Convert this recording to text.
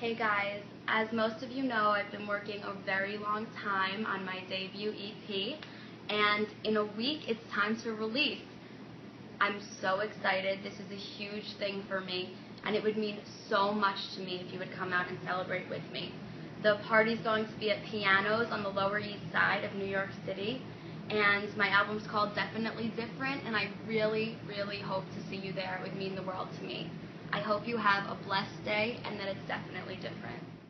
Hey guys, as most of you know, I've been working a very long time on my debut EP, and in a week it's time to release. I'm so excited. This is a huge thing for me, and it would mean so much to me if you would come out and celebrate with me. The party's going to be at Pianos on the Lower East Side of New York City, and my album's called Definitely Different, and I really, really hope to see you there. It would mean the world to me. I hope you have a blessed day and that it's definitely different.